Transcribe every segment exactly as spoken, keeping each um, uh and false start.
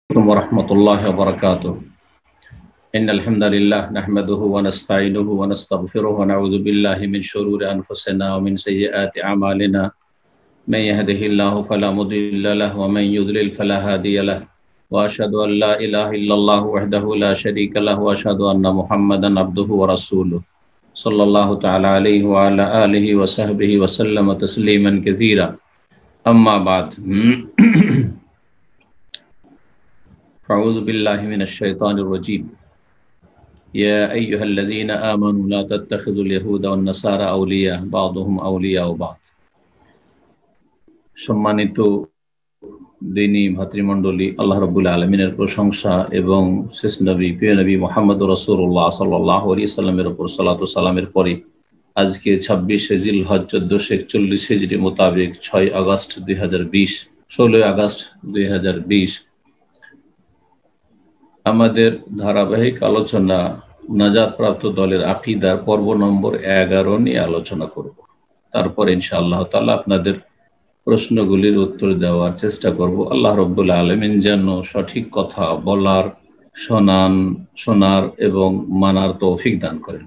ورحمة الله وبركاته. إن الحمد لله نحمده ونستعينه ونستغفره ونعوذ بالله من شرور أنفسنا ومن سيئات أعمالنا. من يهده الله فلا مضل له ومن يضلل فلا هادي له. وأشهد أن لا إله إلا الله وحده لا شريك له وأشهد أن محمدا عبده ورسوله صلى الله تعالى عليه وعلى آله وصحبه وسلم تسليما كثيرا. أما بعد. أعوذ بالله من الشيطان الرجيم. يا أيها الذين آمنوا لا تتخذوا اليهود والنصارى أولياء بعضهم أولياء بعض. সম্মানিত দিনী ভাতৃমণ্ডলী, আল্লাহ রাব্বুল আলামিনের প্রশংসা এবং শেষ নবী প্রিয় নবী মুহাম্মদ রাসূলুল্লাহ সাল্লাল্লাহু আলাইহি সাল্লামের উপর সালাতু সালামের পরে আজকে ছাব্বিশে জিলহজ চোদ্দশো একচল্লিশ হিজরি মোতাবেক ছয় আগস্ট দুই হাজার বিশ ষোলোই আগস্ট দুই হাজার বিশ আমাদের ধারাবাহিক আলোচনা নাজাত প্রাপ্ত দলের আকীদার পর্ব নম্বর এগারো নিয়ে আলোচনা করব। তারপর ইনশাআল্লাহ তাআলা আপনাদের প্রশ্নগুলির উত্তর দেওয়ার চেষ্টা করব। আল্লাহ রাব্বুল আলামিন যেন সঠিক কথা বলার, শোনান শোনার এবং মানার তৌফিক দান করেন।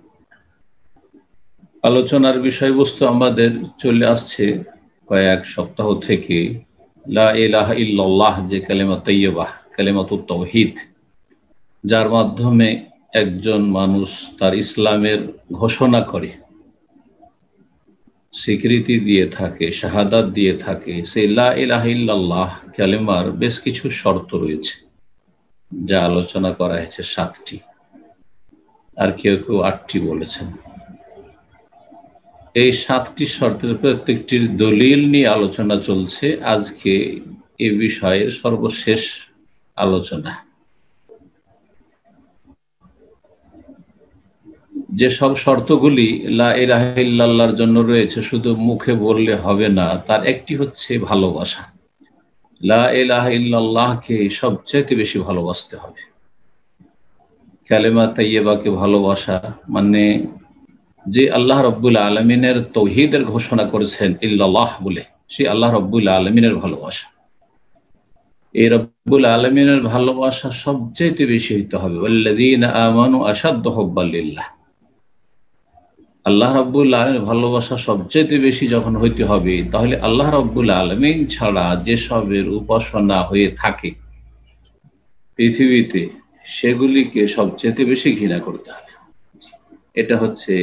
আলোচনার বিষয়বস্তু আমাদের চলে আসছে কয়েক সপ্তাহ থেকে লা ইলাহা ইল্লাল্লাহ, যে কালিমা তাইয়্যিবাহ, কালিমাতুত তাওহীদ, যার মাধ্যমে একজন মানুষ তার ইসলামের ঘোষণা করে, স্বীকৃতি দিয়ে থাকে, শাহাদাত দিয়ে থাকে। সেই লা ইলাহা ইল্লাল্লাহ কালিমার বেশ কিছু শর্ত রয়েছে, যা আলোচনা করা হয়েছে সাতটি, আর কেউ কেউ আটটি বলেছেন। এই সাতটি শর্তের প্রত্যেকটির দলিল নিয়ে আলোচনা চলছে। আজকে এ বিষয়ের সর্বশেষ আলোচনা। যে সব শর্তগুলি লা ইলাহা ইল্লাল্লাহর জন্য রয়েছে, শুধু মুখে বললে হবে না, তার একটি হচ্ছে ভালোবাসা। লা ইলাহা ইল্লাল্লাহকে সবচেয়ে বেশি ভালোবাসতে হবে। কালেমা তাইয়্যিবাকে ভালোবাসা মানে যে আল্লাহ রাব্বুল আলামিনের তাওহীদের ঘোষণা করেছেন ইল্লাল্লাহ বলে, সেই আল্লাহ রাব্বুল আলামিনের ভালোবাসা। এই রব্বুল আলামিনের ভালোবাসা সবচেয়ে বেশি হইতে হবে। ওয়াল্লাযীনা আমানু আশাদ্দু হুব্বান লিল্লাহ। আল্লাহ রাব্বুল আলামিনের ভালোবাসা সবচেয়ে বেশি যখন হইতে হবে, তাহলে আল্লাহ রাব্বুল আলামিন ছাড়া যে সবের উপাসনা হয়ে থাকে পৃথিবীতে, সেগুলিকে সবচেয়ে বেশি ঘৃণা করতে হবে। এটা হচ্ছে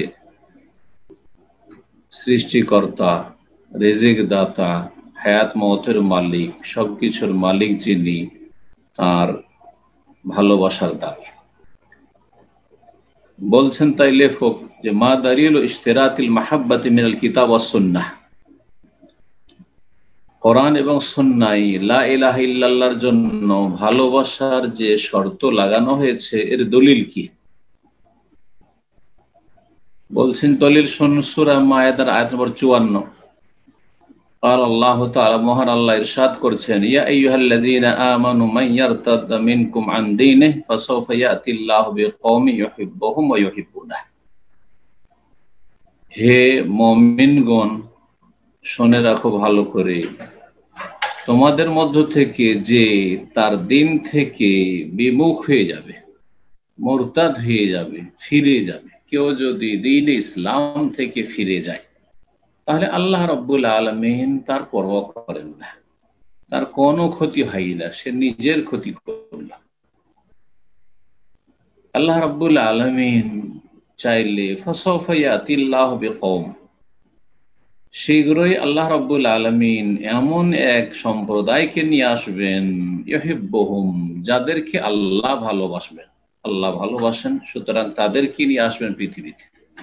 সৃষ্টিকর্তা, রিজিক দাতা, হায়াত মওতের মালিক, সবকিছুর মালিক যিনি, তার ভালোবাসার দাবি। বলছেন তাই লেখক যে মা দালিল ইশতিরাতিল মাহাব্বাতি মিনাল কিতাব ওয়াস সুন্নাহ, কোরআন এবং সুন্নাহয় লা ইলাহা ইল্লাল্লাহর জন্য ভালোবাসার যে শর্ত লাগানো হয়েছে, এর দলিল কি? বলছেন দলিল শুনুন, সূরা মায়েদার আয়াত নম্বর চুয়ান্ন। قال الله تعالى, মহান আল্লাহ ইরশাদ করছেন, ইয়া আইয়ুহাল্লাযীনা আমানু মান ইয়ারতাদ্দা মিনকুম আন দীনিহি ফাসাউফা ইয়াতিল্লাহু বিকওমিন ইউহিব্বুহুম ওয়া ইউহিব্বুনাহু। হে মুমিনগণ, শুনে রাখো ভালো করে, তোমাদের মধ্য থেকে যে তার দিন থেকে বিমুখ হয়ে যাবে, মুরতাদ হয়ে যাবে, ফিরে যাবে, কেউ যদি দ্বীন ইসলাম থেকে ফিরে যায়, তাহলে আল্লাহ রাব্বুল আলামিন তার পরোয়া করেন না, তার কোনো ক্ষতি হয় না, সে নিজের ক্ষতি করল। আল্লাহ রাব্বুল আলামিন চাইলে ফাসাউফা ইয়াতিল্লাহু বিকওম, শীঘ্রই আল্লাহ রাব্বুল আলামিন এমন এক সম্প্রদায়কে নিয়ে আসবেন, ইউহিব্বুহুম, যাদেরকে আল্লাহ ভালোবাসবেন। আল্লাহ ভালোবাসেন, সুতরাং তাদেরকে নিয়ে আসবেন পৃথিবীতে।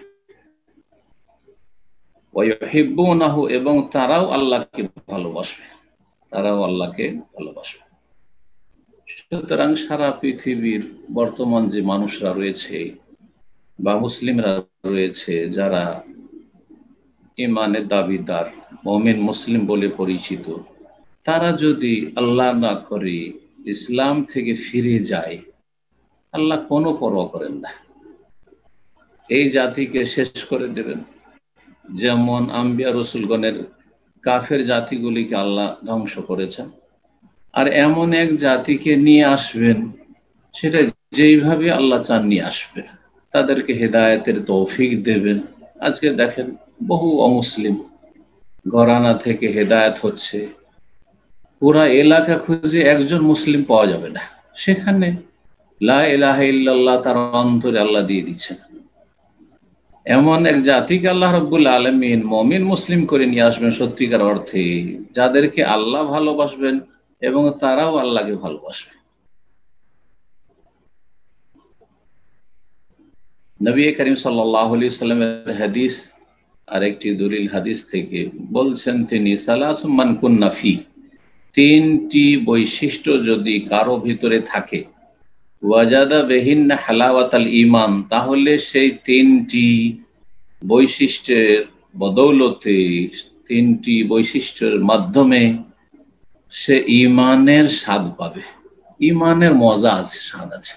ওয়া ইউহিব্বুনাহু, এবং তারাও আল্লাহকে ভালোবাসবে, তারাও আল্লাহকে ভালোবাসবে। সুতরাং সারা পৃথিবীর বর্তমান যে মানুষরা রয়েছে বা মুসলিমরা রয়েছে, যারা ঈমানের দাবিদার, মুমিন মুসলিম বলে পরিচিত, তারা যদি আল্লাহ না করে ইসলাম থেকে ফিরে যায়, আল্লাহ কোনো পরোয়া করেন না, এই জাতিকে শেষ করে দেবেন। যেমন আম্বিয়া রসুলগণের কাফের জাতিগুলিকে আল্লাহ ধ্বংস করেছেন, আর এমন এক জাতিকে নিয়ে আসবেন সেটা যেইভাবে আল্লাহ চান নিয়ে আসবেন, তাদেরকে হেদায়েতের তৌফিক দেবেন। আজকে দেখেন বহু অমুসলিম ঘরানা থেকে হেদায়েত হচ্ছে, পুরা এলাকা খুঁজে একজন মুসলিম পাওয়া যাবে না, সেখানে লা ইলাহা ইল্লাল্লাহ তার অন্তরে আল্লাহ দিয়ে দিচ্ছেন। এমন এক জাতিকে আল্লাহ রাব্বুল আলামিন মুমিন মুসলিম করে নিয়ে আসবেন সত্যিকার অর্থে, যাদেরকে আল্লাহ ভালোবাসবেন এবং তারাও আল্লাহকে ভালোবাসবে। নবী করিম সাল্লাল্লাহু আলাইহি সাল্লামের হাদিস আর একটি দলিল হাদিস থেকে বলছেন তিনি, সালাসুম মান কুন্না ফি, তিনটি বৈশিষ্ট্য যদি কারো ভিতরে থাকে, ওয়াজাদা বিহিন্না হালাওয়াতাল ঈমান, তাহলে সেই তিনটি বৈশিষ্ট্যের বদৌলতে, তিনটি বৈশিষ্ট্যের মাধ্যমে সে ঈমানের স্বাদ পাবে। ঈমানের মজা আছে, স্বাদ আছে।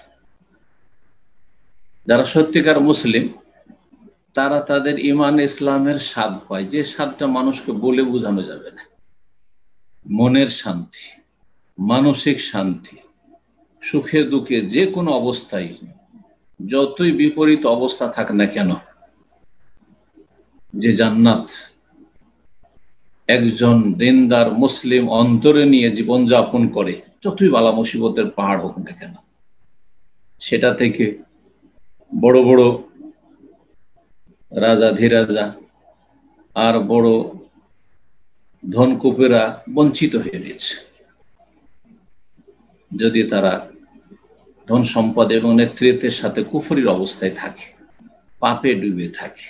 যারা সত্যিকার মুসলিম তারা তাদের ঈমান ইসলামের স্বাদ পায়, যে স্বাদটা মানুষকে বলে বোঝানো যাবে না। মনের শান্তি, মানসিক শান্তি, সুখে দুঃখে যে কোনো অবস্থায়, যতই বিপরীত অবস্থা থাক না কেন, যে জান্নাত একজন দিনদার মুসলিম অন্তরে নিয়ে জীবন যাপন করে, যতই বালা মুসিবতের পাহাড় হোক না কেন, সেটা থেকে বড় বড় রাজা ধীরাজা আর বড় ধনকুপেরা বঞ্চিত হয়ে গেছে, যদি তারা ধন সম্পদ এবং নেতৃত্বের সাথে কুফরির অবস্থায় থাকে, পাপে ডুবে থাকে।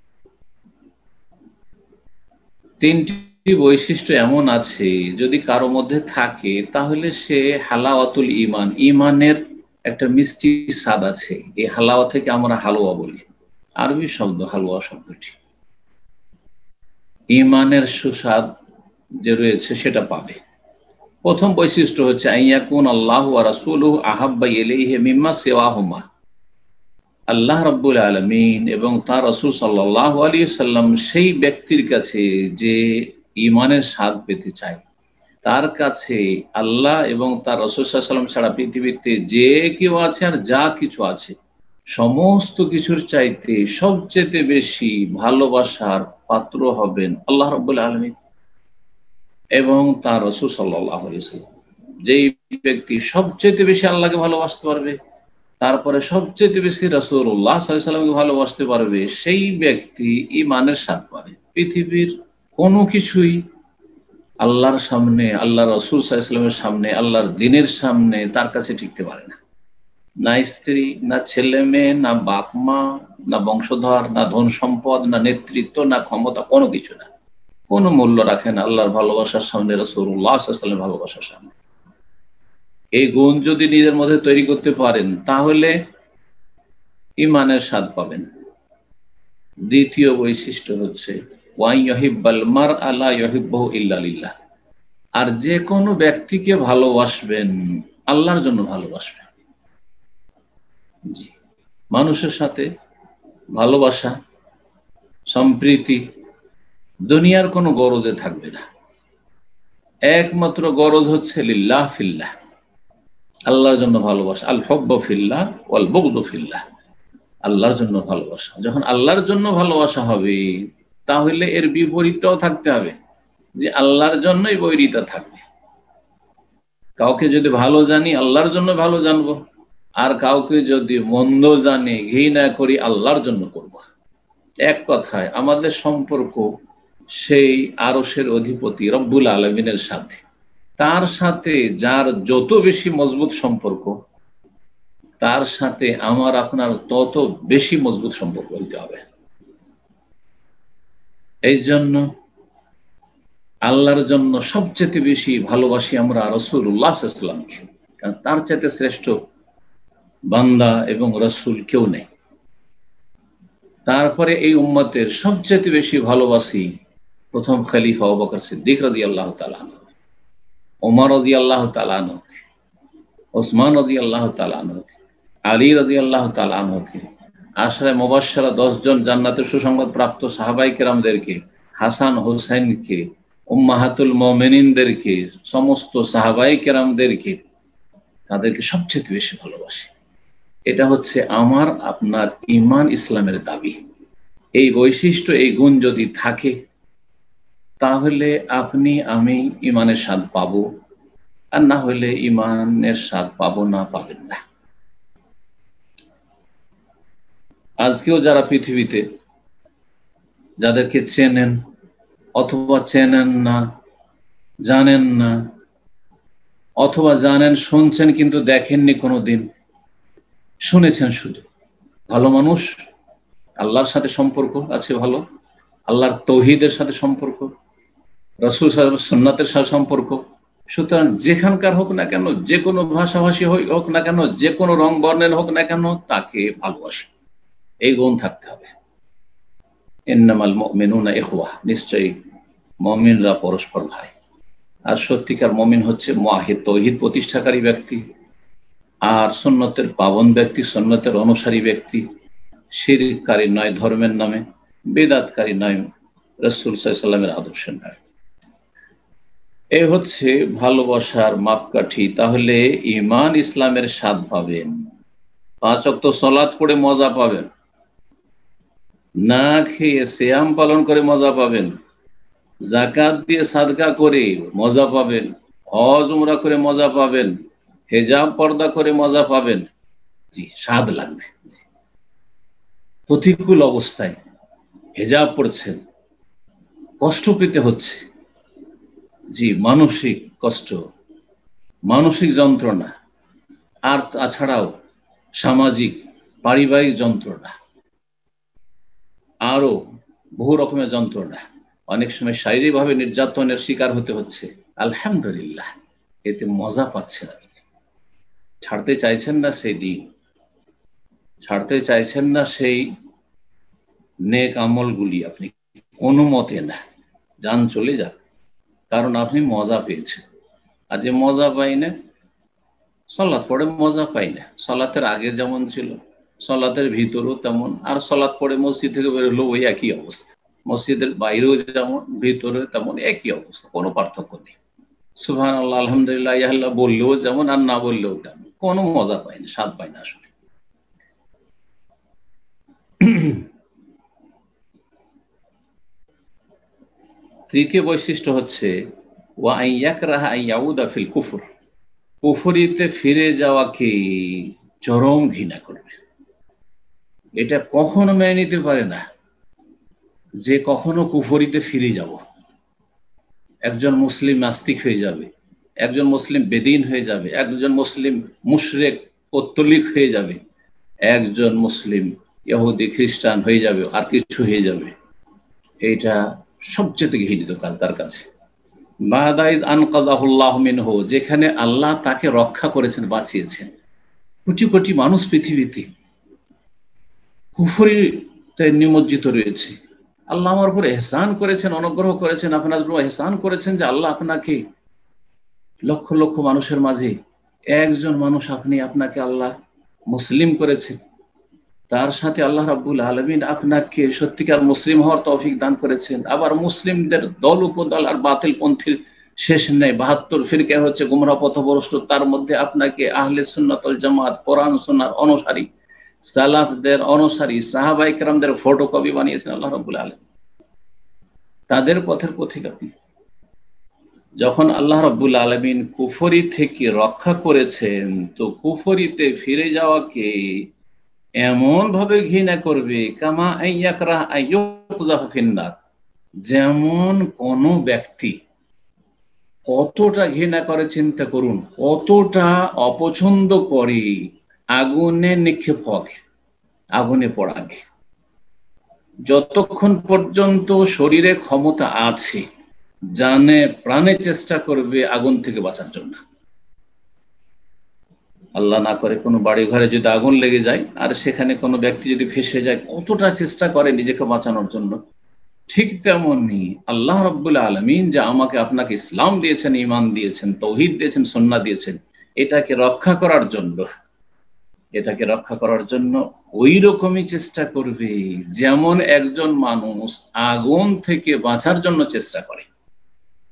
তিনটি বৈশিষ্ট্য এমন আছে যদি কারো মধ্যে থাকে, তাহলে সে হালাওয়াতুল ঈমান, ঈমানের একটা মিষ্টি স্বাদ আছে। এই হালাওয়া থেকে আমরা হালুয়া বলি, আরবি শব্দ হালুয়া শব্দটি। ঈমানের সুস্বাদ যে রয়েছে সেটা পাবে। প্রথম বৈশিষ্ট্য হচ্ছে আইয়াকুন আল্লাহু ওয়া রাসূলুহু আহাব্বা ইলাইহি মিম্মা সিওয়াহুমা, আল্লাহ রাব্বুল আলামিন এবং তার রাসূল সাল্লাল্লাহু আলাইহি সাল্লাম সেই ব্যক্তির কাছে যে ঈমানের স্বাদ পেতে চায়, তার কাছে আল্লাহ এবং তার রাসূল সাল্লাল্লাহু আলাইহি সাল্লাম ছাড়া পৃথিবীতে যে কেউ আছে আর যা কিছু আছে সমস্ত কিছুর চাইতে সবচেয়ে বেশি ভালোবাসার পাত্র হবেন আল্লাহ রাব্বুল আলামিন এবং তার রাসূল সাল্লাল্লাহু আলাইহি সাল্লাম। যেই ব্যক্তি সবচেয়ে বেশি আল্লাহকে ভালোবাসতে পারবে, তারপরে সবচেয়ে বেশি রাসূলুল্লাহ সাল্লাল্লাহু আলাইহি সাল্লামকে ভালোবাসতে পারবে, সেই ব্যক্তি ঈমানের স্বাদ পাবে। পৃথিবীর কোনো কিছুই আল্লাহর সামনে, আল্লাহ রাসূল সাল্লাল্লাহু আলাইহি সাল্লামের সামনে, আল্লাহর দ্বীনের সামনে তার কাছে টিকতে পারে না। না স্ত্রী, না ছেলে মেয়ে, না বাপ মা, না বংশধর, না ধন সম্পদ, না নেতৃত্ব, না ক্ষমতা, কোনো কিছু না, কোনো মূল্য রাখে না আল্লাহর ভালোবাসার সামনে, রাসূলুল্লাহ সাল্লাল্লাহু আলাইহি সাল্লামের ভালোবাসার সামনে। এই গুণ যদি নিজের মধ্যে তৈরি করতে পারেন, তাহলে ঈমানের স্বাদ পাবেন। দ্বিতীয় বৈশিষ্ট্য হচ্ছে ওয়া ইউহিব্বাল মারআ লা ইউহিব্বুহু ইল্লা লিল্লাহ, আর যে কোনো ব্যক্তিকে ভালোবাসবেন আল্লাহর জন্য ভালোবাসবেন। জি, মানুষের সাথে ভালোবাসা, সম্প্রীতি দুনিয়ার কোনো গরজে থাকবে না। একমাত্র গরজ হচ্ছে লিল্লাহ ফিল্লাহ, আল্লাহর জন্য ভালোবাসা। আল হুব্বু ফিল্লাহ ওয়াল বুগদু ফিল্লাহ, আল্লাহর জন্য ভালোবাসা। যখন আল্লাহর জন্য ভালোবাসা হবে, তাহলে এর বিপরীতটাও থাকতে হবে, যে আল্লাহর জন্যই বৈরিতা থাকবে। কাউকে যদি ভালো জানি আল্লাহর জন্য ভালো জানবো, আর কাউকে যদি মন্দ জানি, ঘৃণা করি, আল্লাহর জন্য করব। এক কথায় আমাদের সম্পর্ক সেই আরশের অধিপতি রব্বুল আলামিনের সাথে, তার সাথে যার যত বেশি মজবুত সম্পর্ক, তার সাথে আমার আপনার তত বেশি মজবুত সম্পর্ক হইতে হবে। এই জন্য আল্লাহর জন্য সবচেয়ে বেশি ভালোবাসি আমরা রাসূলুল্লাহ সাল্লাল্লাহু আলাইহি ওয়াসাল্লামকে, কারণ তার চাইতে শ্রেষ্ঠ বান্দা এবং রাসূল কেউ নেই। তারপরে এই উম্মতের সবচেয়ে বেশি ভালোবাসি প্রথম খলিফা আবু বকর সিদ্দিক রাদিয়াল্লাহু তাআলা আনহু, ওমর রাদিয়াল্লাহু তাআলা আনহু, ওসমান রাদিয়াল্লাহু তাআলা আনহু, আলী রাদিয়াল্লাহু তাআলা আনহুকে, আশরা মুবাশশারা দশ জন জান্নাতের সুসংবাদ প্রাপ্ত সাহাবায়ে কেরামদেরকে, হাসান হোসেনকে, উম্মাহাতুল মুমিনিনদেরকে, সমস্ত সাহাবায়ে কেরামদেরকে, তাদেরকে সবচেয়ে বেশি ভালোবাসি। এটা হচ্ছে আমার আপনার ঈমান ইসলামের দাবি। এই বৈশিষ্ট্য, এই গুণ যদি থাকে, তাহলে আপনি আমি ঈমানের স্বাদ পাবো, আর না হলে ঈমানের স্বাদ পাবো না, পাবেন না। আজকেও যারা পৃথিবীতে, যাদেরকে চেনেন অথবা চেনেন না, জানেন না, অথবা জানেন শুনছেন কিন্তু দেখেননি কোনোদিন, শুনেছেন শুধু, ভালো মানুষ, আল্লাহর সাথে সম্পর্ক আছে ভালো, আল্লাহর তৌহিদের সাথে সম্পর্ক, রাসূল সাল্লাল্লাহু আলাইহি ওয়াসাল্লামের সুন্নাতের সাথে সম্পর্ক, সুতরাং যেখানকার হোক না কেন, যে কোনো ভাষাভাষী হোক না কেন, যে কোনো রং বর্ণের হোক না কেন, তাকে ভালোবাসে। এই গুণ থাকতে হবে। ইন্নামাল মুমিনুনা ইখওয়াহ, নিশ্চয়ই মুমিনরা পরস্পর ভাই। আর সত্যিকার মুমিন হচ্ছে মুআহিদ, তৌহিদ প্রতিষ্ঠাকারী ব্যক্তি, আর সুন্নতের পাবন ব্যক্তি, সুন্নতের অনুসারী ব্যক্তি, শিরককারী নয় ধর্মের নামে, বিদআতকারী নয় রাসূল সাল্লাল্লাহু আলাইহি ওয়াসাল্লামের আদর্শের নামে। এই হচ্ছে ভালোবাসার মাপকাঠি। তাহলে ঈমান ইসলামের স্বাদ পাবেন, পাঁচ ওয়াক্ত সালাত পড়ে মজা পাবেন, না খেয়ে সিয়াম পালন করে মজা পাবেন, যাকাত দিয়ে সাদকা করে মজা পাবেন, হজ উমরা করে মজা পাবেন, হিজাব পর্দা করে মজা পাবেন। জি, স্বাদ লাগবে। প্রতিকূল অবস্থায় হিজাব পড়ছেন, কষ্ট পেতে হচ্ছে, জি, মানসিক কষ্ট, মানসিক যন্ত্রণা, আর তাছাড়াও সামাজিক পারিবারিক যন্ত্রণা, আরো বহু রকমের যন্ত্রণা, অনেক সময় শারীরিকভাবে নির্যাতনের শিকার হতে হচ্ছে, আলহামদুলিল্লাহ, এতে মজা পাচ্ছেন আপনি। ছাড়তে চাইছেন না সেই দিন, ছাড়তে চাইছেন না সেই নেক আমলগুলি, আপনি কোনো মতে না, যান চলে যাক, কারণ আপনি মজা পেয়েছেন। আর যে মজা পাই না, সালাত পড়ে মজা পাই না, সালাতের আগে যেমন ছিল সালাতের ভিতরেও তেমন, আর সালাত পড়ে মসজিদ থেকে বেরোলো ওই একই অবস্থা, মসজিদের বাইরেও যেমন ভিতরে তেমন একই অবস্থা, কোনো পার্থক্য নেই। সুবহানাল্লাহ, আলহামদুলিল্লাহ, ইয়া আল্লাহ বললেও যেমন আর না বললেও তেমন, কোনো মজা পাই না, স্বাদ পাই না আসলে। তৃতীয় বৈশিষ্ট্য হচ্ছে ওয়া আইয়াকরাহা আইয়াউদা ফিল কুফর, কুফরিতে ফিরে যাওয়াকে চরম ঘৃণা করবে। এটা কখনো মেনে নিতে পারে না যে কখনো কুফরিতে ফিরে যাব। একজন মুসলিম নাস্তিক হয়ে যাবে, একজন মুসলিম বেদিন হয়ে যাবে, একজন মুসলিম মুশরিক পত্তলিক হয়ে যাবে, একজন মুসলিম ইহুদি খ্রিস্টান হয়ে যাবে, আর কিছু হয়ে যাবে। এটা সবচেয়ে ঘৃণিত কাজ তার কাছে। বাদাইদ আনকাযাহুল্লাহু মিনহু, যেখানে আল্লাহ তাকে রক্ষা করেছেন, বাঁচিয়েছেন। কোটি কোটি মানুষ পৃথিবীতে কুফরিতে নিমজ্জিত রয়েছে। আল্লাহ আমার উপর ইহসান করেছেন, অনুগ্রহ করেছেন, আপনার উপর ইহসান করেছেন যে আল্লাহ আপনাকে লক্ষ লক্ষ মানুষের মাঝে একজন মানুষ আপনি, আপনাকে আল্লাহ মুসলিম করেছেন। তার সাথে আল্লাহ রাব্বুল আলামিন আপনাকে সত্যিকার মুসলিম হওয়ার তৌফিক দান করেছেন। আবার মুসলিমদের দল উপদল আর বাতিল পন্থীর শেষ নেই, বাহাত্তর ফিরকা হচ্ছে গুমরাহ পথভ্রষ্ট, তার মধ্যে আপনাকে আহলে সুন্নাত ওয়াল জামাত, কোরআন সুন্নাহর অনুসারী, সালাফদের অনুসারী, সাহাবায়ে কেরামদের ফটোকপি বানিয়েছেন আল্লাহ রাব্বুল আলামিন। তাদের পথের পথিক আপনি। যখন আল্লাহ রাব্বুল আলামিন কুফরি থেকে রক্ষা করেছেন, তো কুফরিতে ফিরে যাওয়াকে এমন ভাবে ঘৃণা করবে, কামা আইয়াকরাহ আইয়ুকযাফা ফিন্নার, যেমন কোন ব্যক্তি কতটা ঘৃণা করে চিন্তা করুন, কতটা অপছন্দ করে আগুনে নিক্ষেপ হওয়াকে, আগুনে পড়াকে। যতক্ষণ পর্যন্ত শরীরে ক্ষমতা আছে, জানে প্রাণে চেষ্টা করবে আগুন থেকে বাঁচার জন্য। আল্লাহ না করে কোনো বাড়ি ঘরে যদি আগুন লেগে যায় আর সেখানে কোনো ব্যক্তি যদি ফেসে যায়, কতটা চেষ্টা করে নিজেকে বাঁচানোর জন্য। ঠিক তেমনি আল্লাহ রাব্বুল আলামিন যা আমাকে আপনাকে ইসলাম দিয়েছেন, ঈমান দিয়েছেন, তৌহিদ দিয়েছেন, সুন্নাহ দিয়েছেন, এটাকে রক্ষা করার জন্য, এটাকে রক্ষা করার জন্য ওই রকমই চেষ্টা করবে যেমন একজন মানুষ আগুন থেকে বাঁচার জন্য চেষ্টা করে।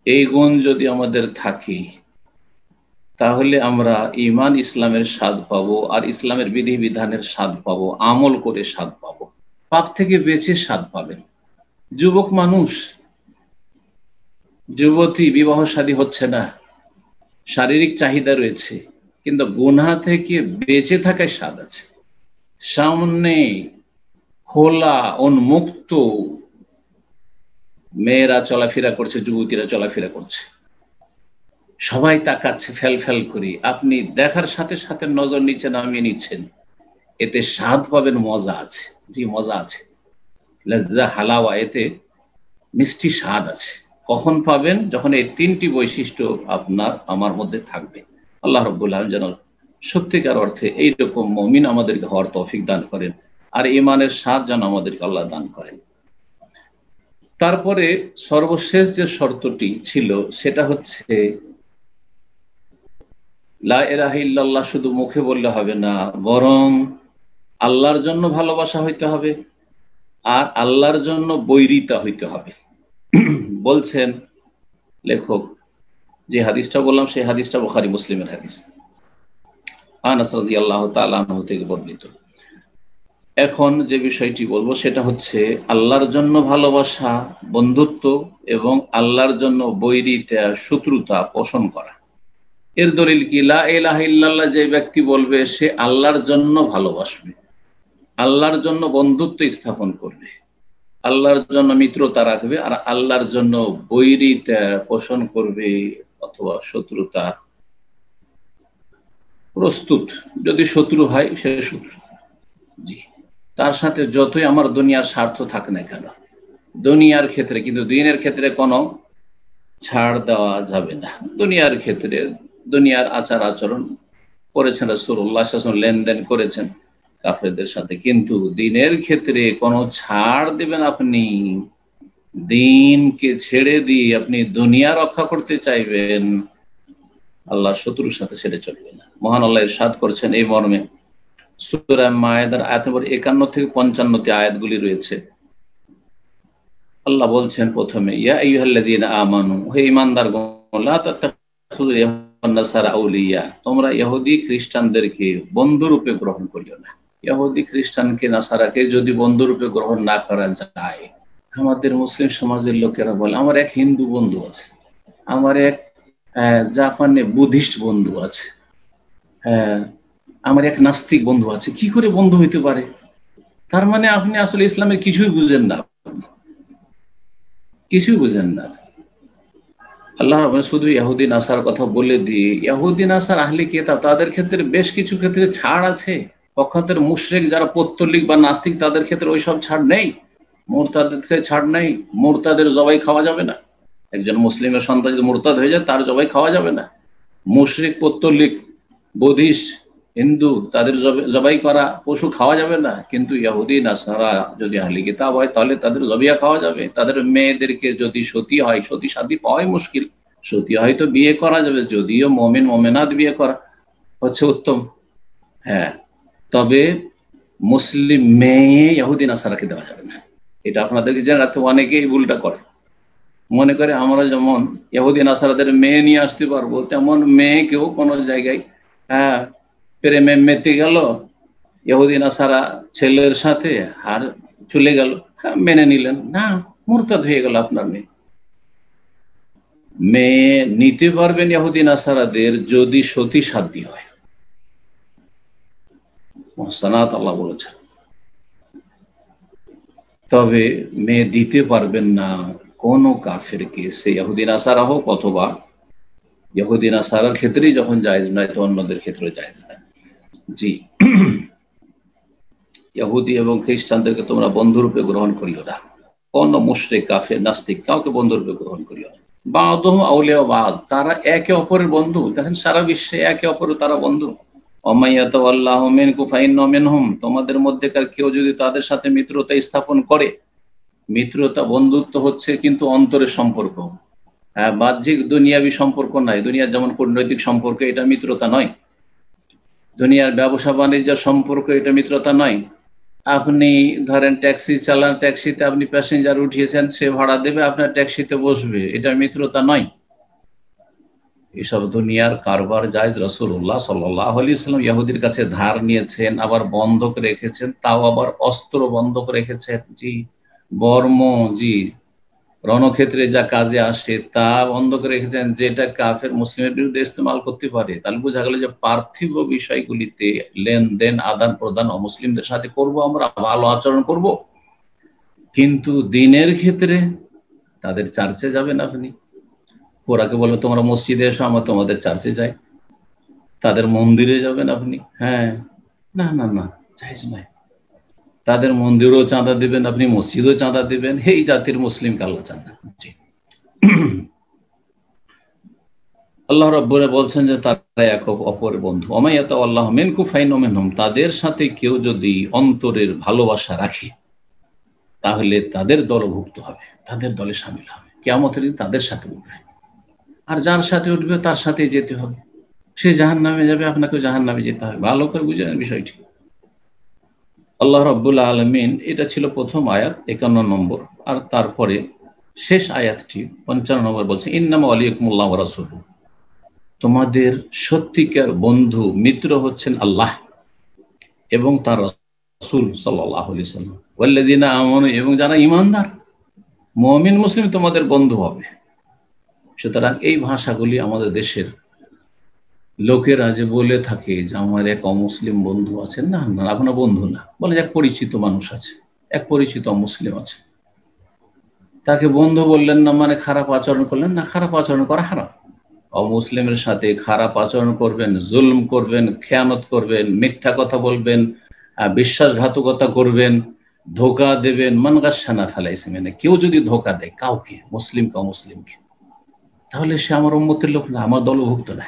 এই গুণ যদি আমাদের থাকে তাহলে আমরা ঈমান ইসলামের স্বাদ পাবো, আর ইসলামের বিধিবিধানের স্বাদ পাবো, আমল করে স্বাদ পাবো, পাপ থেকে বেঁচে স্বাদ পাবেন। যুবক মানুষ, যুবতী বিবাহ শাদী হচ্ছে না, শারীরিক চাহিদা রয়েছে, কিন্তু গুনাহ থেকে বেঁচে থাকায় স্বাদ আছে। সামনে খোলা উন্মুক্ত মেয়েরা চলাফেরা করছে, যুবতীরা চলাফেরা করছে, সবাই তাকাচ্ছে ফেল ফেল করে, আপনি দেখার সাথে সাথে নজর নিচে নামিয়ে নিচ্ছেন, এতে স্বাদ পাবেন, মজা আছে। জি, মজা আছে, লজ্জা হালাওয়া, এতে মিষ্টি স্বাদ আছে। কখন পাবেন? যখন এই তিনটি বৈশিষ্ট্য আপনার আমার মধ্যে থাকবে। আল্লাহ রাব্বুল আলামিন যেন সত্যিকার অর্থে এইরকম মুমিন আমাদেরকে হওয়ার তৌফিক দান করেন, আর ঈমানের স্বাদ যেন আমাদেরকে আল্লাহ দান করেন। তারপরে সর্বশেষ যে শর্তটি ছিল সেটা হচ্ছে লা ইলাহা ইল্লাল্লাহ শুধু মুখে বললে হবে না, বরং আল্লাহর জন্য ভালোবাসা হইতে হবে, আর আল্লাহর জন্য বৈরিতা হইতে হবে। বলছেন লেখক, যে হাদিসটা বললাম সেই হাদিসটা বুখারী মুসলিমের হাদিস, আনাস রাদিয়াল্লাহু তাআলা আনহু থেকে বর্ণিত। এখন যে বিষয়টি বলবো সেটা হচ্ছে আল্লাহর জন্য ভালোবাসা, বন্ধুত্ব এবং আল্লাহর জন্য বৈরিতা, শত্রুতা পোষণ করা। এর দলিল কি? লা ইলাহা ইল্লাল্লাহ যে ব্যক্তি বলবে সে আল্লাহর জন্য ভালোবাসবে, আল্লাহর জন্য বন্ধুত্ব স্থাপন করবে, আল্লাহর জন্য মিত্রতা রাখবে, আর আল্লাহর জন্য বৈরিতা পোষণ করবে অথবা শত্রুতা প্রস্তুত। যদি শত্রু হয় সে শত্রু, জি, তার সাথে যতই আমার দুনিয়ার স্বার্থ থাকে না কেন, দুনিয়ার ক্ষেত্রে, কিন্তু দিনের ক্ষেত্রে কোনো ছাড় দেওয়া যাবে না। দুনিয়ার ক্ষেত্রে দুনিয়ার আচার আচরণ করেছেন রাসূলুল্লাহ সাল্লাল্লাহু আলাইহি ওয়াসাল্লাম, লেনদেন করেছেন কাফেরদের সাথে, কিন্তু দিনের ক্ষেত্রে কোনো ছাড় দিবেন আপনি? দিনকে ছেড়ে দিয়ে আপনি দুনিয়া রক্ষা করতে চাইবেন, আল্লাহ শত্রুর সাথে ছেড়ে চলবে না। মহান আল্লাহ ইরশাদ করছেন এই মর্মে, সূরা মায়েদার আয়াত নম্বর একান্ন থেকে পঞ্চান্নতে আয়াতগুলি রয়েছে। আল্লাহ বলছেন প্রথমে, ইয়া আইয়ুহাল্লাযীনা আমানু, হে ঈমানদারগণ, লা তাত্তাখিযুল ইয়াহুদা নাসারা আউলিয়া, তোমরা ইহুদি খ্রিস্টানদেরকে বন্ধুরূপে গ্রহণ করিও না। ইহুদি খ্রিস্টানকে, নাসারাকে যদি বন্ধুরূপে গ্রহণ না করা যায়, আমাদের মুসলিম সমাজের লোকেরা বলে আমার এক হিন্দু বন্ধু আছে, আমার এক জাপানে বুদ্ধিস্ট বন্ধু আছে, হ্যাঁ আমার এক নাস্তিক বন্ধু আছে। কি করে বন্ধু হইতে পারে? তার মানে আপনি আসলে ইসলামের কিছুই বুঝেন না, কিছুই বুঝেন না। আল্লাহ শুধু ইহুদি নাসার কথা বলে দিয়ে, ইহুদি নাসার আহলে কিতাব তাদের ক্ষেত্রে বেশ কিছু ক্ষেত্রে ছাড় আছে, পক্ষান্তরে মুশরিক যারা পৌত্তলিক বা নাস্তিক তাদের ক্ষেত্রে ওই সব ছাড় নেই, মুরতাদের ক্ষেত্রে ছাড় নেই। মুরতাদের জবাই খাওয়া যাবে না, একজন মুসলিমের সন্তান যদি মুরতাদ হয়ে যায় তার জবাই খাওয়া যাবে না। মুশরিক, পৌত্তলিক, বুদ্ধিস্ট, হিন্দু তাদের জবাই করা পশু খাওয়া যাবে না, কিন্তু ইহুদি নাসারা যদি আহলে কিতাব হয় তাহলে তাদের জবিয়া খাওয়া যাবে। তাদের মেয়েদেরকে যদি সতী হয়, সতী সাদী পাওয়াই মুশকিল, সতী হয়তো বিয়ে করা যাবে, যদিও মুমিন মুমিনাত বিয়ে করা হচ্ছে উত্তম, হ্যাঁ, তবে মুসলিম মেয়ে ইহুদি নাসারাকে দেওয়া যাবে না। এটা আপনাদেরকে জেনে রাখতে, অনেকেই ভুলটা করে, মনে করে আমরা যেমন ইহুদি নাসারাদের মেয়ে নিয়ে আসতে পারবো, তেমন মেয়েকেও কোনো জায়গায় হ্যাঁ প্রেমে মেতে গেল ইহুদি নাসারা ছেলের সাথে, আর চলে গেল, মেনে নিলেন না, মুরতাদ হয়ে গেল আপনার মেয়ে। মেয়ে নিতে পারবেন ইহুদি নাসারাদের যদি সতী সাধ্য হয়, মুহসানাত আল্লাহ বলেছেন, তবে মেয়ে দিতে পারবেন না কোন কাফেরকে, সে ইহুদি নাসারা হোক অথবা ইহুদি নাসারার ক্ষেত্রেই যখন জায়েজ নয় তো অন্যদের ক্ষেত্রে জায়েজ নয়। জি, ইহুদি এবং খ্রিস্টানদেরকে তোমরা বন্ধুরূপে গ্রহণ করিও না, কোন মুশরিক, কাফের, নাস্তিক কাউকে বন্ধুরূপে গ্রহণ করিও না। বাদহুম আউলিয়া বাদ, তারা একে অপরের বন্ধু। দেখেন সারা বিশ্বে একে অপরের তারা বন্ধু। ওমাইয়াতাওয়াল্লাহু মিনকুম ফাইন্নাহু মিনহুম, তোমাদের মধ্যেকার কেউ যদি তাদের সাথে মিত্রতা স্থাপন করে, মিত্রতা বন্ধুত্ব হচ্ছে কিন্তু অন্তরের সম্পর্ক, হ্যাঁ বাহ্যিক দুনিয়াবি সম্পর্ক নয়। দুনিয়ার যেমন কূটনৈতিক সম্পর্ক, এটা মিত্রতা নয়। দুনিয়ার ব্যবসা বাণিজ্যের সম্পর্ক, এটা মিত্রতা নয়। আপনি ধরেন ট্যাক্সি চালান, ট্যাক্সিতে আপনি প্যাসেঞ্জার উঠিয়েছেন, সে ভাড়া দেবে, আপনার ট্যাক্সিতে বসবে, এটা মিত্রতা নয়। এসব দুনিয়ার কারবার জায়েজ। রাসূলুল্লাহ সাল্লাল্লাহু আলাইহি ওয়াসাল্লাম ইহুদির কাছে ধার নিয়েছেন, আবার বন্ধক রেখেছেন, তাও আবার অস্ত্র বন্ধক রেখেছেন, জি, বর্ম, জি, রণক্ষেত্রে যা কাজে আসে তা বন্ধক রেখেছেন, যেটা কাফের মুসলিমের বিরুদ্ধে ইস্তেমাল করতে পারে। তাহলে বোঝা গেল যে পার্থিব বিষয়গুলিতে লেনদেন আদান প্রদান অমুসলিমদের সাথে করব, আমরা ভালো আচরণ করব, কিন্তু দিনের ক্ষেত্রে তাদের চার্চে যাবেন আপনি, ওরাকে বলবে তোমরা মসজিদে এসো, আমরা তোমাদের চার্চে যাই, তাদের মন্দিরে যাবেন আপনি, হ্যাঁ, না না না, জায়েজ নয়। তাদের মন্দিরেও চাঁদা দিবেন আপনি, মসজিদেও চাঁদা দিবেন, এই জাতির মুসলিমকে আল্লাহ চান না। জি, আল্লাহ রাব্বুল বলছেন যে তারা এক অপরের বন্ধু। ওমাইয়াতা আল্লাহ মিনকু ফাইন্নাহু মিনহুম, তাদের সাথে কেউ যদি অন্তরের ভালোবাসা রাখে তাহলে তাদের দলভুক্ত হবে, তাদের দলে শামিল হবে, কিয়ামতের দিন তাদের সাথে উঠবে। আর যার সাথে উঠবে তার সাথে যেতে হবে, সে জাহান্নামে যাবে, আপনাকেও জাহান্নামে যেতে হবে। ভালো করে বুঝে নেন বিষয়টি। আল্লাহ রাব্বুল আলামিন, এটা ছিল প্রথম আয়াত একান্ন নম্বর, আর তারপরে শেষ আয়াতটি পঞ্চান্ন নম্বর বলছে ইন্নামা ওয়ালিয়াকুমুল্লাহু ওয়া রাসূলুহু, তোমাদের সত্যিকার বন্ধু মিত্র হচ্ছেন আল্লাহ এবং তার রাসূল সাল্লাল্লাহু আলাইহি ওয়াসাল্লাম, ওয়াল্লাযিনা আমানু, এবং যারা ঈমানদার মুমিন মুসলিম তোমাদের বন্ধু হবে। সুতরাং এই ভাষাগুলি আমাদের দেশের লোকেরা যে বলে থাকে যে আমার এক অমুসলিম বন্ধু আছেন, না না, আপনার বন্ধু না, বলে এক পরিচিত মানুষ আছে, এক পরিচিত অমুসলিম আছে, তাকে বন্ধু বললেন না মানে খারাপ আচরণ করলেন না, খারাপ আচরণ করা হারাম। অমুসলিমের সাথে খারাপ আচরণ করবেন, জুলম করবেন, খেয়ানত করবেন, মিথ্যা কথা বলবেন, বিশ্বাসঘাতকতা করবেন, ধোকা দেবেন, মান গাশশানা ফালাইসা মিনহু, কেউ যদি ধোকা দেয় কাউকে, মুসলিমকে অমুসলিমকে, তাহলে সে আমার উম্মতের লোক না, আমার দলভুক্ত না।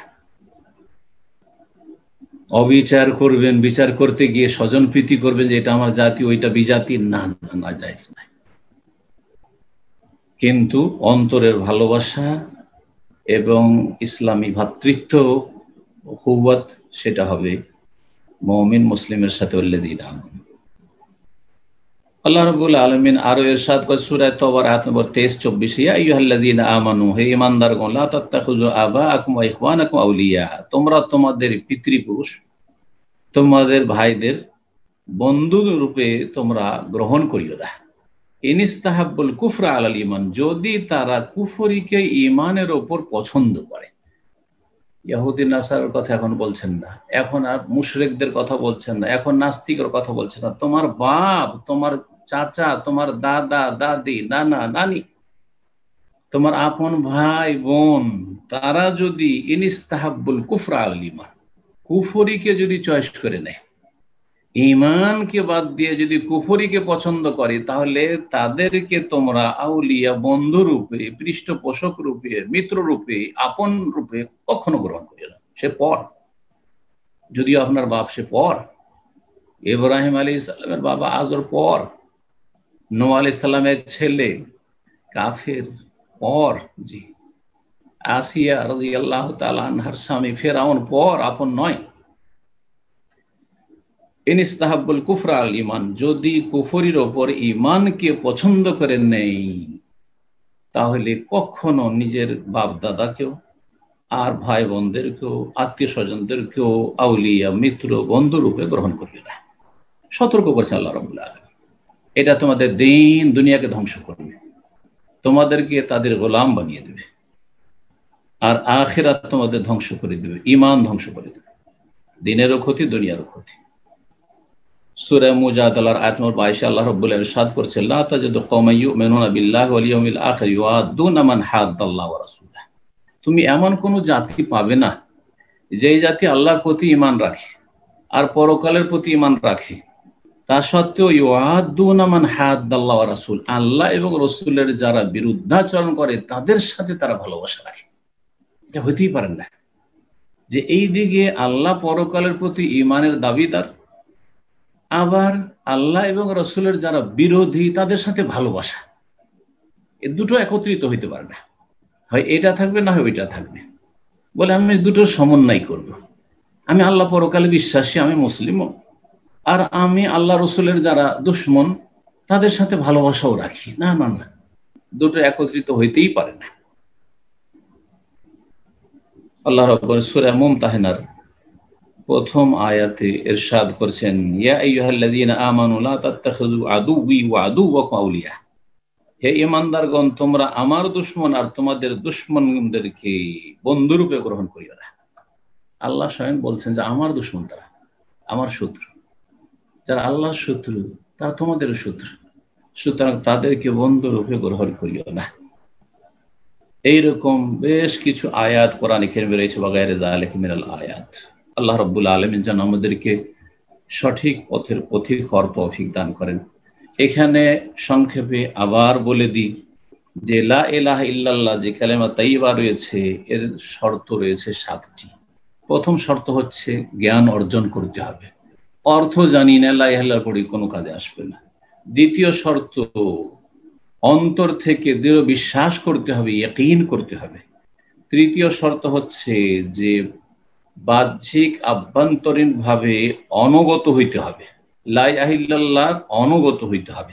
অবিচার করবেন, বিচার করতে গিয়ে স্বজন প্রীতি করবেন যে এটা আমার জাতি ওইটা বিজাতি, না না না, জায়েজ নাই। কিন্তু অন্তরের ভালোবাসা এবং ইসলামী ভ্রাতৃত্ব উখুওয়াত, সেটা হবে মুমিন মুসলিমের সাথে। ওয়াল্লাযীনা আমানু, আল্লাহ রাব্বুল আলামিন আরো ইরশাদ করেন সূরা তাওবার আয়াত নম্বর তেইশ চব্বিশ, ইয়া আইয়ুহাল্লাযীনা আমানু, হে ঈমানদারগণ, লা তাত্তাখিযু আবাআকুম ওয়া ইখওয়ানাকুম আউলিয়া, তোমরা তোমাদের পিতৃপুরুষ, তোমাদের ভাইদের বন্ধু রূপে তোমরা গ্রহণ করিও না। ইনিস্তাহাব্বুল কুফরা আলাল ঈমান, যদি তারা কুফরিকে ঈমানের উপর পছন্দ করে। ইহুদি নাসারার কথা এখন বলছেন না, এখন আর মুশরিকদের কথা বলছেন না, এখন নাস্তিকের কথা বলছেন না, তোমার বাপ, তোমার চাচা, তোমার দাদা দাদি, নানা নানি, তোমার আপন ভাই বোন, তারা যদি ইনিস্তাহাব্বুল কুফরা আলাল ঈমান, কুফরিকে যদি চয়েস করে নেয়, ঈমানকে বাদ দিয়ে যদি কুফরিকে পছন্দ করে, তাহলে তাদেরকে তোমরা আউলিয়া, বন্ধু রূপে, পৃষ্ঠপোষক রূপে, মিত্র রূপে, আপন রূপে কখনো গ্রহণ করিও না। সে পর, যদিও আপনার বাপ, সে পর। ইব্রাহিম আলাইহিস সালামের বাবা আজর পর, নূহ আলাইহিস সালামের ছেলে কাফের পর, জি, আসিয়া রাদিয়াল্লাহু তাআলা আনহার স্বামী ফিরআউন পর, আপন নয়। ইনিস্তাহাব্বুল কুফরা আল ঈমান, যদি কুফরির ওপর ঈমানকে পছন্দ করে নেই, তাহলে কখনো নিজের বাপ দাদাকেও, আর ভাই বোনদেরকেও, আত্মীয় স্বজনদেরকেও আউলিয়া, মিত্র, বন্ধু রূপে গ্রহণ করবে না। সতর্ক করছে আল্লাহ রাব্বুল আলামিন। এটা তোমাদের দিন দুনিয়াকে ধ্বংস করবে, তোমাদেরকে তাদের গোলাম বানিয়ে দেবে, আর আখিরাত তোমাদের ধ্বংস করে দেবে, ঈমান ধ্বংস করে দেবে, দিনেরও ক্ষতি, দুনিয়ারও ক্ষতি। সূরা মুজাদালার আয়াত নম্বর বাইশ আল্লাহ রাব্বুল আলামিন ইরশাদ করছেন, লা তাজিদু কওমান ইউমিনুনা বিল্লাহি ওয়াল ইয়াউমিল আখির ইউআদ্দুনা মান হাদ্দাল্লাহু ওয়া রাসূলুহু, তুমি এমন কোন জাতি পাবে না যেই জাতি আল্লাহর প্রতি ঈমান রাখে আর পরকালের প্রতি ঈমান রাখে, তা সত্ত্বেও ইউআদ্দুনা মান হাদ্দাল্লাহু ওয়া রাসূল, আল্লাহ এবং রাসূলের যারা বিরুদ্ধাচরণ করে তাদের সাথে তারা ভালোবাসা রাখে। এটা হতেই পারে না যে এই দিকে আল্লাহ পরকালের প্রতি ঈমানের দাবিদার, আবার আল্লাহ এবং রাসূলের যারা বিরোধী তাদের সাথে ভালোবাসা, এই দুটো একত্রিত হইতে পারে না। হয় এটা থাকবে, না হয় ওইটা থাকবে। বলে আমি দুটো সমন্বয় করব, আমি আল্লাহ পরকালে বিশ্বাসী, আমি মুসলিমও, আর আমি আল্লাহ রাসূলের যারা দুশমন তাদের সাথে ভালোবাসাও রাখি। না না না, দুটো একত্রিত হইতেই পারে না। আল্লাহ রাব্বুল সূরা মুমতাহিনার প্রথম আয়াতে ইরশাদ করেছেন, ইয়া আইয়ুহাল্লাযীনা আমানু লা তাত্তাখিযু আদুওয়ি ওয়া আদুওয়াকুম আউলিয়া। হে ঈমানদারগণ, তোমরা আমার দুশমন আর তোমাদের দুশমনদেরকে বন্ধুরূপে গ্রহণ করিও না। আল্লাহ স্বয়ং বলছেন যে আমার দুশমন তারা, আমার শত্রু। যারা আল্লাহর শত্রু তারা তোমাদের শত্রু, সুতরাং তাদেরকে বন্ধুরূপে গ্রহণ করিও না। এইরকম বেশ কিছু আয়াত কোরআনে কারিমে রয়েছে, বাগায়রে যালিকা মিনাল আয়াত। আল্লাহ রাব্বুল আলামিন যেন আমাদেরকে সঠিক পথের পথিক হওয়ার তৌফিক দান করেন। এখানে সংক্ষেপে আবার বলে দিই যে লা ইলাহা ইল্লাল্লাহ যে কালেমা তাইয়্যিবা রয়েছে, এর শর্ত রয়েছে সাতটি। প্রথম শর্ত হচ্ছে জ্ঞান অর্জন করতে হবে। অর্থ জানি না, লা ইলাহা ইল্লাল্লাহ পড়ি কোনো কাজে আসবে না। দ্বিতীয় শর্ত, অন্তর থেকে দৃঢ় বিশ্বাস করতে হবে, ইয়াকিন করতে হবে। তৃতীয় শর্ত হচ্ছে যে বাহ্যিক আভ্যন্তরীণ ভাবে অনুগত হইতে হবে, লা ইলাহা ইল্লাল্লাহ অনুগত হইতে হবে।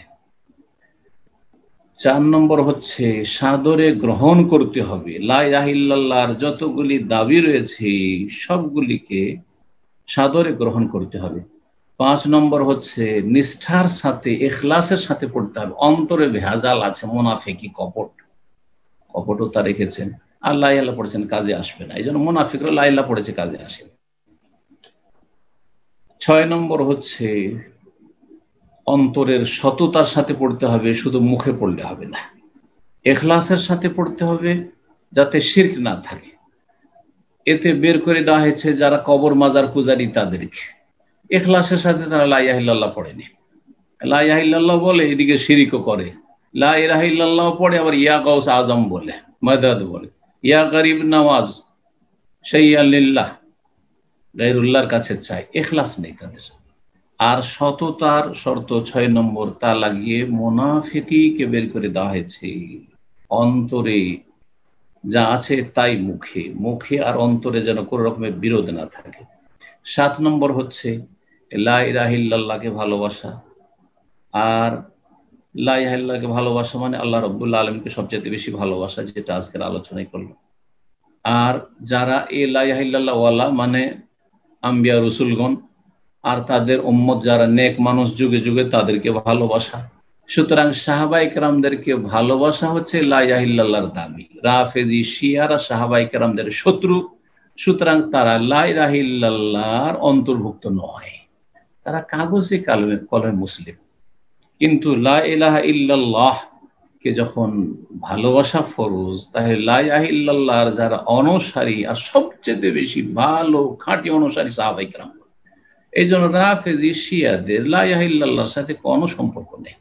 চার নম্বর হচ্ছে সাদরে গ্রহণ করতে হবে, লা ইলাহা ইল্লাল্লাহর যতগুলি দাবি রয়েছে সবগুলিকে সাদরে গ্রহণ করতে হবে। পাঁচ নম্বর হচ্ছে নিষ্ঠার সাথে ইখলাসের সাথে পড়তে হবে। অন্তরে ভেজাল আছে, মুনাফিকি, কপট, কপটতা রেখেছেন, আর লা ইলাহা ইল্লাল্লাহ পড়েছেন, কাজে আসবে না। এই জন্য মুনাফিকরা লা ইলাহা ইল্লাল্লাহ পড়েছে, কাজে আসে। ছয় নম্বর হচ্ছে অন্তরের সততার সাথে পড়তে হবে, শুধু মুখে পড়লে হবে না। ইখলাসের সাথে পড়তে হবে, যাতে শিরক না থাকে। এতে বের করে দেওয়া হয়েছে যারা কবর মাজার পূজারী তাদেরকে। ইখলাসের সাথে তারা লা ইলাহা ইল্লাল্লাহ পড়েনি, লা ইলাহা ইল্লাল্লাহ বলে এদিকে শিরিকও করে। লা ইলাহা ইল্লাল্লাহ পড়ে আবার ইয়া গাউস আজম বলে, মাদাদ বলে, ইয়া গরিব নওয়াজ, শাইয়ান লিল্লাহ, গায়রুল্লাহর কাছে চায়। ইখলাস নেই তাদের। আর সততার শর্ত ছয় নম্বর, তা লাগিয়ে মুনাফিকিকে বের করে দেওয়া হয়েছে। অন্তরে যা আছে তাই মুখে, মুখে আর অন্তরে যেন কোনো রকমের বিরোধ না থাকে। সাত নম্বর হচ্ছে লা ইলাহা ইল্লাল্লাহকে ভালোবাসা। আর লা ইলাহা ইল্লাল্লাহকে ভালোবাসা মানে আল্লাহ রাব্বুল আলামিনকে সবচেয়ে বেশি ভালোবাসা, যেটা আজকের আলোচনায় করলাম। আর যারা এই লা ইলাহা ইল্লাল্লাহ ওয়ালা মানে আম্বিয়া রসুলগণ, আর তাদের উম্মত যারা নেক মানুষ যুগে যুগে, তাদেরকে ভালোবাসা। সুতরাং সাহাবায়ে কেরামদেরকে ভালোবাসা হচ্ছে লা ইলাহা ইল্লাল্লাহর দাবি। রাফেজি শিয়ারা সাহাবায়ে কেরামদের শত্রু, সুতরাং তারা লা ইলাহা ইল্লাল্লাহর অন্তর্ভুক্ত নয়, তারা কাগজে কলমে কলমে মুসলিম। কিন্তু লা ইলাহা ইল্লাল্লাহ কে যখন ভালোবাসা ফরজ, তাহলে লা ইলাহা ইল্লাল্লাহর যারা অনুসারী আর সবচেয়ে বেশি ভালো খাঁটি অনুসারী সাহাবায়ে কেরাম। এই জন্য রাফেজি শিয়াদের লা ইলাহা ইল্লাল্লাহর সাথে কোনো সম্পর্ক নেই।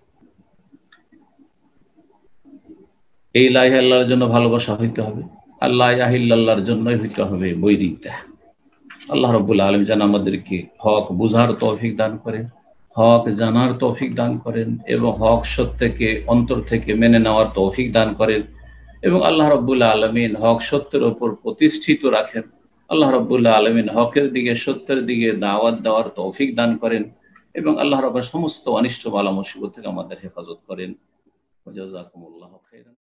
এই লা ইলাহা ইল্লাল্লাহর জন্য ভালোবাসা হইতে হবে, আর লা ইলাহা ইল্লাল্লাহর জন্যই হইতে হবে বৈরিতা। আল্লাহ রাব্বুল আলামিন যেন আমাদেরকে হক বুঝার তৌফিক দান করেন, হক জানার তৌফিক দান করেন, এবং হক সত্যকে অন্তর থেকে মেনে নেওয়ার তৌফিক দান করেন, এবং আল্লাহ রাব্বুল আলামিন হক সত্যের উপর প্রতিষ্ঠিত রাখেন। আল্লাহ রাব্বুল আলামিন হকের দিকে, সত্যের দিকে দাওয়াত দেওয়ার তৌফিক দান করেন, এবং আল্লাহ রাব্বুল সমস্ত অনিষ্ট বালা মুসিবত থেকে আমাদের হেফাজত করেন। জাযাকুমুল্লাহু খাইরান।